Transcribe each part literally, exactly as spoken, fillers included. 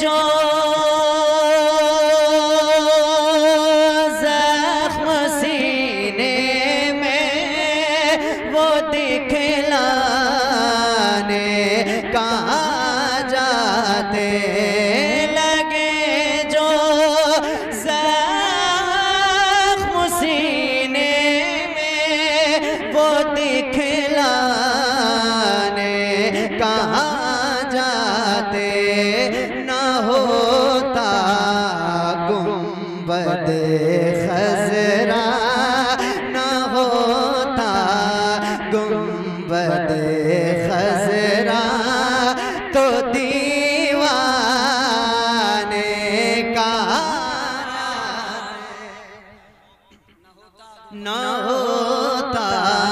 जो जख्म सीने में वो दिखलाने कहाँ जाते लगे जो जख्म सीने में वो दिखलाने कहाँ जाते न होता गुंबद खजरा न होता गुंबद खजरा तो दीवाने का न होता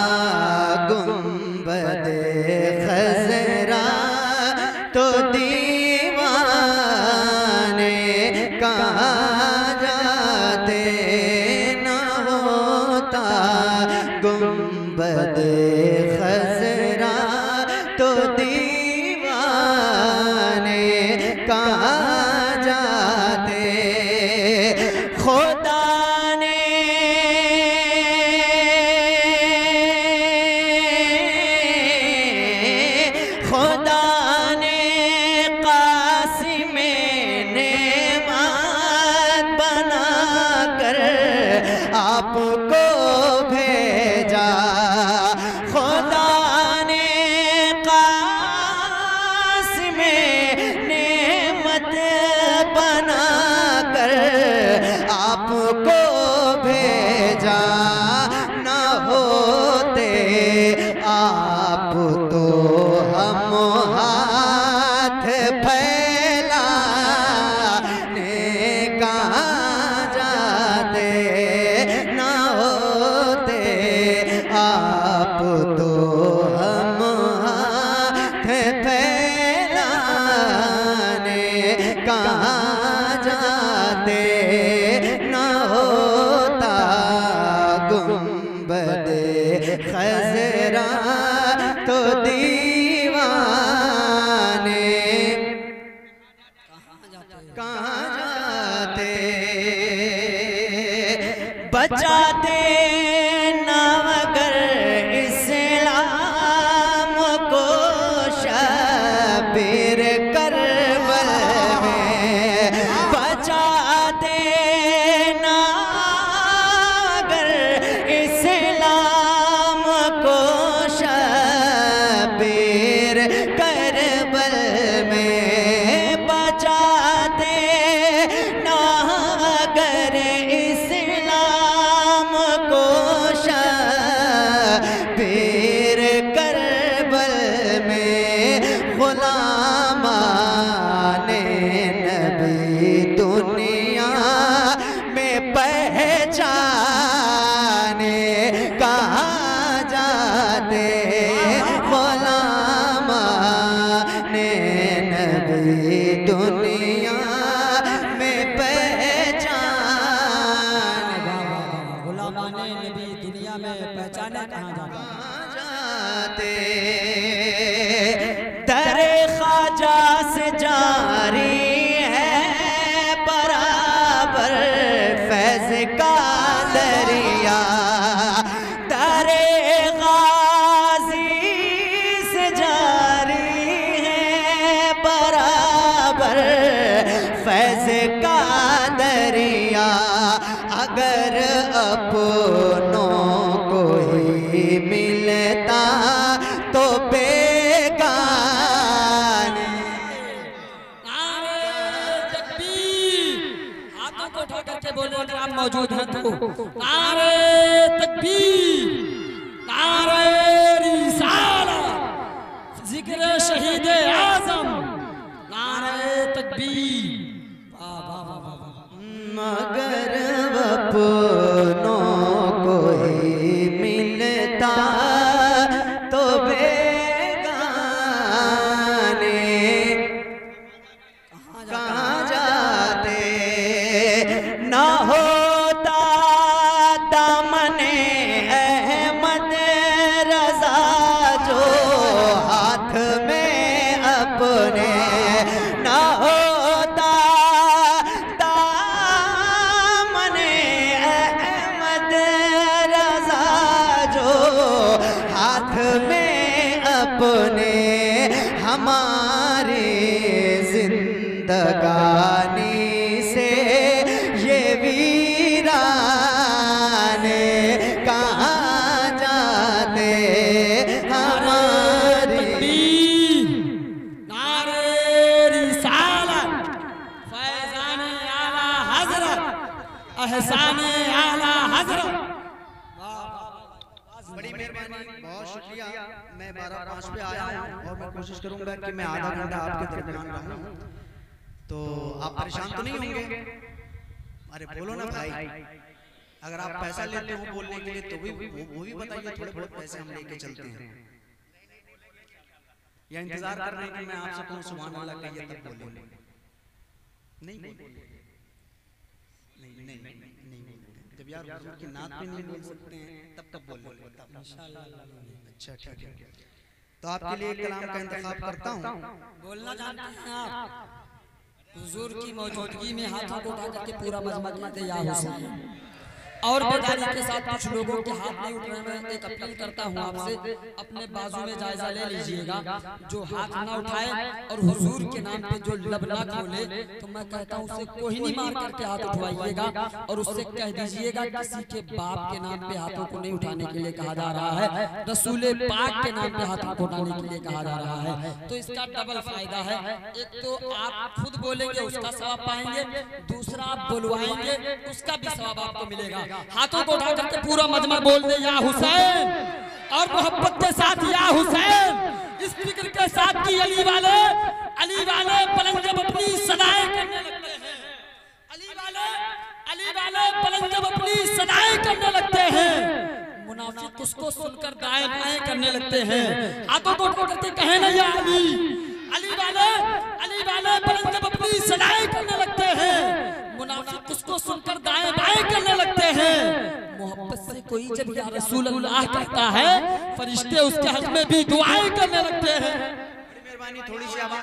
गुंबद खजरा तो दीवाने कहाँ जाते न होता गुंबद खजरा तो दीवाने कहाँ जाते खुदा ने खुदा ने कासिम नेमत बना कर आपको भेजा खुदा ने कासिम नेमत बना कर आपको भेजा न होते आप तो हम हाथ फैलाने कहाँ जाते न होते आप तो हम हाथ फैलाने कहाँ जाते न होता गुंबद खजरा तो दीवाने कहाँ जाते बचाते ना मगर इस्लाम को शबीर करबल में बचाते ना मगर इस्लाम को शबीर करबल में बचाते ना मगर इस्लाम को शबीर करबल में गुलामाने नबी दुनिया में पहचाने कहाँ जाते गुलामाने नबी दुनिया में पहचाने गुलामाने नबी दुनिया में पहचाने कहाँ जाते दरे ख्वाजा से जारी है बराबर फैज़ का दरिया दरे गाजी से जारी है बराबर फैज़ का दरिया अगर अपनों को ही मिलता तो बेगाने हाथों को उठा करके बोले अगर आप मौजूद हैं तो नारे तकबीर नारे रिसालत जिक्र शहीद आज़म नारे तकबीर मगर अपनों को ही मिलता तो बेगाने कहाँ जाते न होता दामने अहमद रजा जो हाथ में अपने न होता हमारे जिंदगानी से ये वीराने कहाँ जाते हमारे। नारे रिसालत फैज़ाने आला हज़रत एहसाने आला हज़रत। बड़ी मेहरबानी, बहुत शुक्रिया। मैं बारह पाँच पे आया हूँ और मैं कोशिश करूंगा कि मैं आधा घंटा आपके दरमियान रहूं, तो आप परेशान तो नहीं होंगे? अरे बोलो ना भाई, अगर आप पैसा लेते हो बोलने के लिए तो भी वो, वो भी बताइए, थोड़े बहुत पैसे हम लेके चलते हैं या इंतजार कर रहे हैं कि मैं आपसे कहूँ सुभान अल्लाह कहिए तब बोलेंगे? नहीं नहीं नहीं नहीं जब यार हुजूर की नात पे नहीं बोल सकते हैं तब तब बोलेंगे इंशाअल्लाह। अच्छा ठीक है, तो आपके लिए एक कलाम का इंतखाब करता हूँ। बोलना जानते हैं आप? हुजूर की मौजूदगी में हाथों को उठा करके पूरा मजमा कहते या हुसैन, और बेदारी के साथ कुछ लोगों के हाथ नहीं उठ रहे। मैं एक अपील करता हूँ आपसे, अपने बाजू में जायजा ले लीजिएगा। जो हाथ ना उठाए और हुजूर के नाम पे जो लब ना खोले, तो मैं कहता हूँ उसे कोई नहीं मार करके हाथ उठवाइएगा और उससे कह दीजिएगा किसी के बाप के नाम पे हाथों को नहीं उठाने के लिए कहा जा रहा है, रसूल पाक के नाम पे हाथों को उठाने के लिए कहा जा रहा है। तो इसका डबल फायदा है, एक तो आप खुद बोलेंगे उसका सवाब पाएंगे, दूसरा आप बुलवाएंगे उसका भी सवाब आपको मिलेगा। हाथों को उठा करके पूरा मजमा बोल दे या हुसैन, और मोहब्बत के साथ या हुसैन, इस फिक्र के साथ कि अली वाले अली वाले पलंग जब अपनी सदाएं करने लगते हैं, अली वाले अली वाले पलंग जब अपनी सदाएं करने लगते हैं, मुनाफिक उसको सुनकर दाएं बाएं करने लगते हैं। हाथों को उठा करके कहे ना या अली, अली वाले अली वाले पलंग जब अपनी सदाएं करने लगते हैं, मुनाफिक उसको सुनकर दाएं बाएं करने लगते हैं। मोहब्बत से कोई जब या रसूल अल्लाह कहता है, फरिश्ते उसके हक में भी दुआएं करने लगते हैं। बड़ी मेहरबानी, थोड़ी सी आवाज